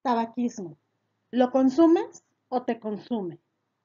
Tabaquismo. ¿Lo consumes o te consume?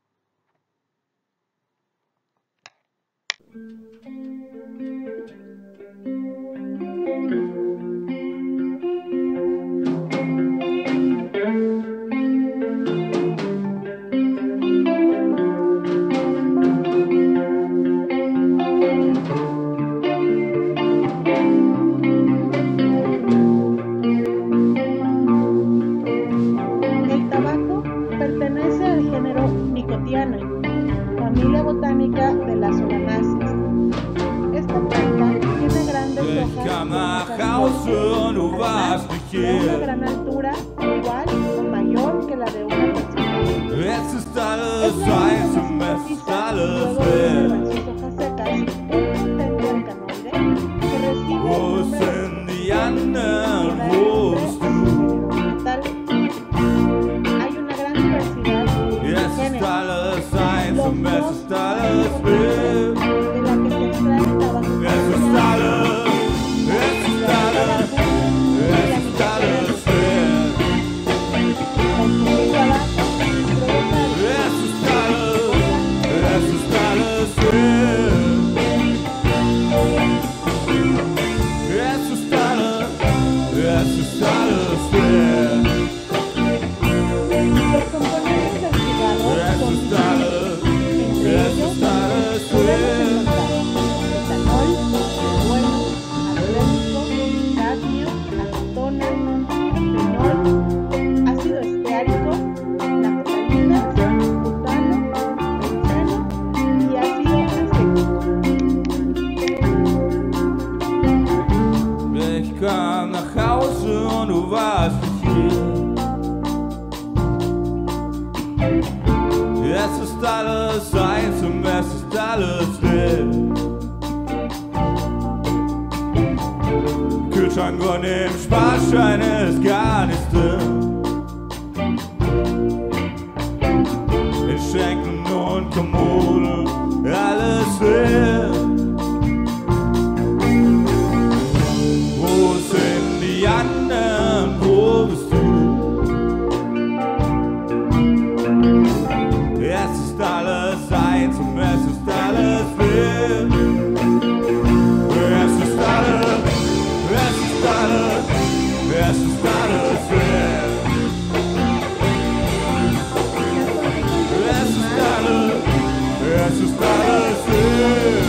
El tabaco pertenece al género Nicotiana, familia botánica de las Solanaceae. Esta planta tiene grandes hojas de una gran altura, igual o mayor que la de una persona. Es la única superficie, luego de observar sus hojas secas, un tetracanoide que recibe el nombre de hay una gran diversidad de géneros. Los dos de la que se extrae el tabaco. Los componentes del cigarro son distintos. Entre ellos podemos encontrar etanol, hierbabuena, arsénico, cadmio, acetona, fenol, ácido esteárico, naftalinas, butano, benceno y ácido acético. Ich kam nach Hause und du warst nicht hier. Es ist alles eins und es ist alles still. Kühlschrank und im Sparschein ist gar nichts drin. In Schränken und Kommoden alles leer. Wo sind die anderen? Wo bist du? Es ist alles eins und es ist alles leer. Es ist alles leer. Es ist alles leer. Es ist alles leer.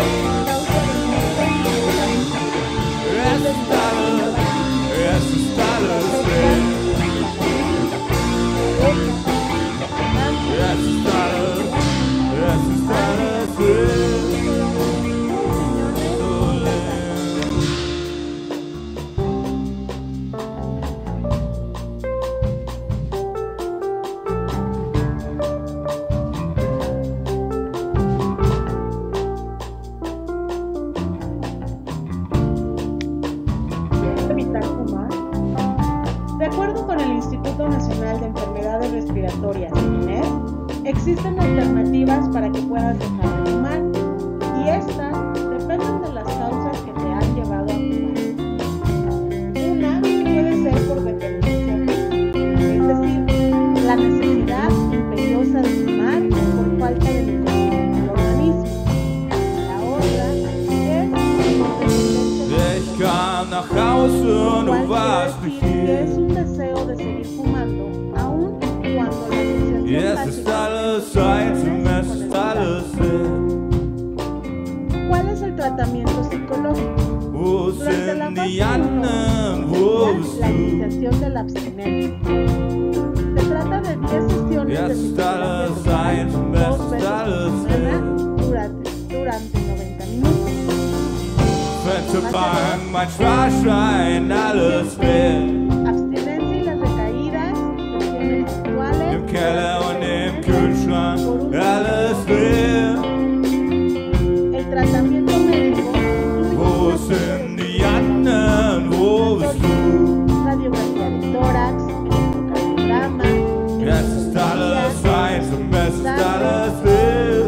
Evitar fumar. De acuerdo con el Instituto Nacional de Enfermedades Respiratorias, INER, existen alternativas para que puedas dejar de fumar, y estas dependen de las causas que te han llevado a fumar. Una puede ser por dependencia, es decir, la necesidad imperiosa de fumar por falta de nicotina en el organismo. La otra es por dependencia. Ich kam nach Hause und du warst nicht Que es hier. un deseo de seguir fumando, aun cuando la asociación Es ist alles eins und es ist alles leer. ¿Cuál es el tratamiento psicológico? Wo Durante la sind fase die 1 anderen? Wo inicia bist la du? iniciación de la abstinencia. Se trata de 10 sesiones de Es ist psicoterapia alles grupal, eins und es 2 ist veces por alles semana leer. durante 90 minutos. Fette Bank, mein Sparschwein, alles leer. Abstinencia y las recaídas, sesiones sexuales, Im Keller und im Kühlschrank, alles leer. el tratamiento médico, Wo sind die anderen? Wo bist du? radiografía de tórax, electrocardiograma, Es ist alles eins und es ist alles leer.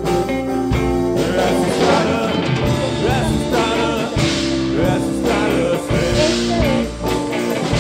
Es ist alles, es ist alles, es ist alles leer. Este es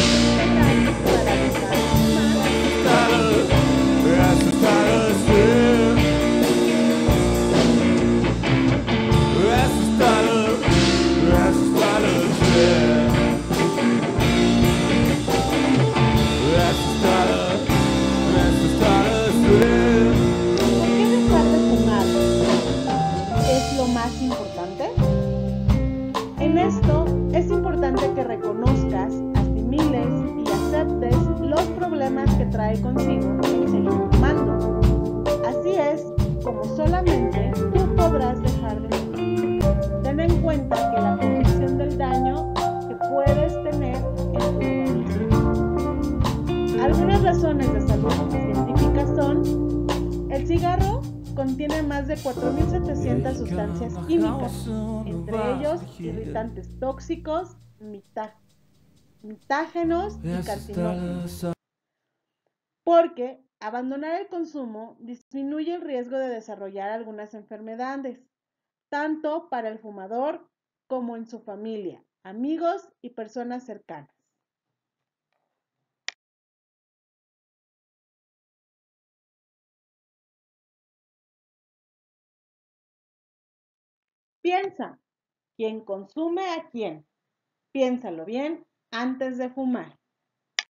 contiene más de 4.700 sustancias químicas, entre ellos irritantes tóxicos, mitágenos y carcinógenos. Porque abandonar el consumo disminuye el riesgo de desarrollar algunas enfermedades, tanto para el fumador como en su familia, amigos y personas cercanas. Piensa, ¿quién consume a quién? Piénsalo bien antes de fumar.